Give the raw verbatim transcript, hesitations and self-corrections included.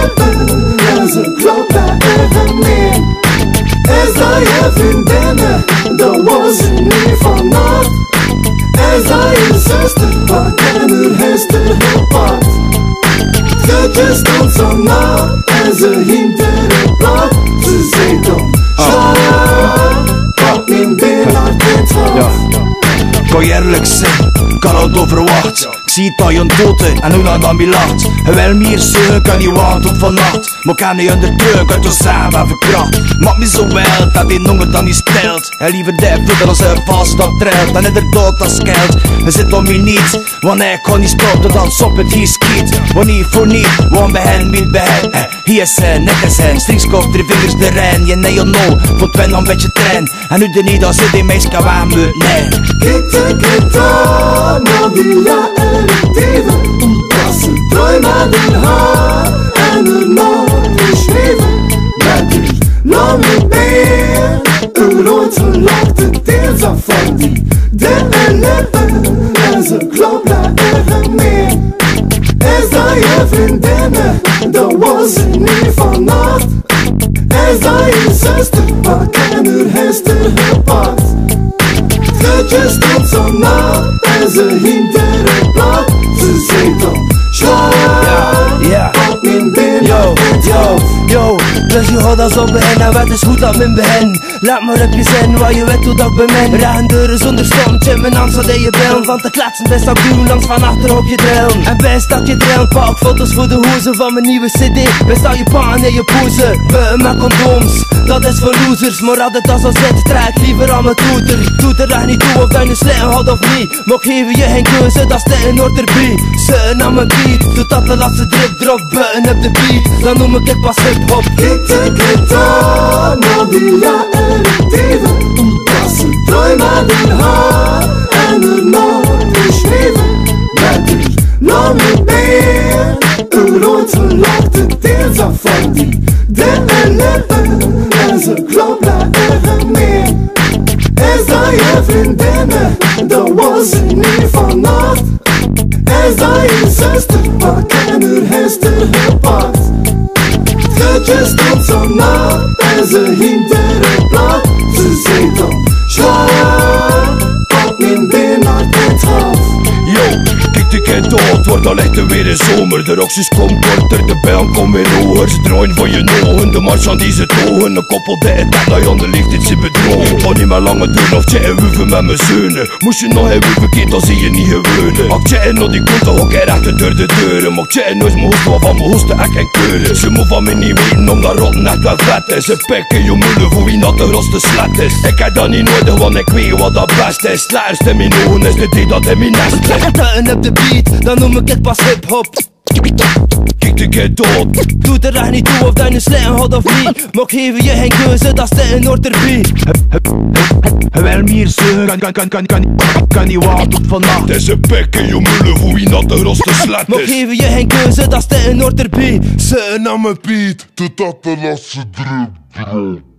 leven en ze klopt bij even meer. Is dat je vriendinnen, dan was het niet vannacht. Is dat je zuster, wat ken u gisteren gepakt. Geutje stond zo nauw en ze hield er een plat. Ze zei dan, Shara, pak mijn been uit dit hoofd. Kan je eerlijk zijn, kan het overwacht. Ik zie het aan je doten en hoe lang dan mij lacht. Hij wil meer zeggen, kan niet wachten tot vannacht. Maar kan niet onder druk uit ons samen verkracht. Maakt me zo wel dat die jongen dan niet stelt. Hij liever de voeten als hij vast dat trilt. En inderdaad dat skelt, hij zit om me niet. Want hij kan niet stoppen dan op het hier schiet. Wanneer voor niet, want bij hen, niet bij hen. Hier zijn, nekken zijn, stringskop, drie vingers de rein. Je nee of no, voor twin een beetje trein. En nu de niet als ze die meisje kan aan me, nee. Kijk de gitaar, maar die laten dieven. Dat ze träumen aan den haar en er nog geschreven. Met die lange been, een rood verlachte deels af van die. De lippen en ze klopt naar even meer. Is dat je vriendinnen, dan was het niet vannacht. Is dat je zuster, wat ken u gisteren gepakt. Geutje stond zo nauw en ze hield er een plat. Ze zei dan, Shara, pak mijn been uit dit hoofd. Yo, dus je gaat als op begin en wat is goed aan mijn begin. Laat maar op je zijn, waar je weet hoe dat ik bemin. Ragen deuren zonder stom, chip mijn hand zodat je bel. Van te kletsen best dat doen, langs van achter op je drill. En best dat je drill, pak foto's voor de hoezen van mijn nieuwe cd. Best dat je paan in je poezen, buiten met condooms. Dat is voor losers, maar als het als al zit, trek liever aan mijn toeter. Toeter echt niet toe of dat je een slitten had of niet. Maar geven je geen keuze, dat is in orde erbij. Zitten aan mijn beat, totdat de laatste druk drop buiten op de beat. Dan noem ik dit pas hip-hop. Kijk de gitaar, maar die laten dieven. Dat ze träumen aan den haar en er nog geschreven. Met die lange been, een rood verlachte deels af van die. De lippen en ze klopt naar even meer. Is dat je vriendinnen, dan was het niet vannacht. Is dat je zuster, wat ken u gisteren gepakt. Geutje stond zo nauw en ze hield er een plat. Ze zei dan, Shara, pak mijn been uit dit hoofd. Yo, kijk de kind dood, wordt al echt weer de zomer. De roxjes komt korter, de bel komt weer hoger. Ze draaien van je ogen, de mars aan die ze togen. Een koppel de het dat je aan de licht is bedrogen. Van niet meer langer doen of chatten wuven met mijn zeunen. Moest je nog hebben verkeerd, dan zie je niet gewonnen. Ak chatten op die kont, dan hok er achter door de deuren. Maar chatten nooit mijn hoest, maar van mijn hoesten echt geen keuren. Ze moet van me niet weten, omdat rotten echt wel vet is. Ze pikken je mullen voor wie dat de roste slet is. Ik heb dat niet nodig, want ik weet wat dat best is. Slaarst in mijn ogen is de die dat in mijn nest ligt. Tuin op de beat, dan noem ik het pas hip-hop. Kijk de kid dood. Doet er echt niet toe of dat je een slitten had of niet. Maar geven je geen keuze, dat is in orde erbij. Hij wil meer zeggen, kan, kan, kan, kan, kan, kan niet wachten tot vannacht. Het is een pek in je mullen voor wie dat de roste slet Maar is. geven je geen keuze, dat is in orde erbij. Ze aan mijn beat, totdat de laatste drup.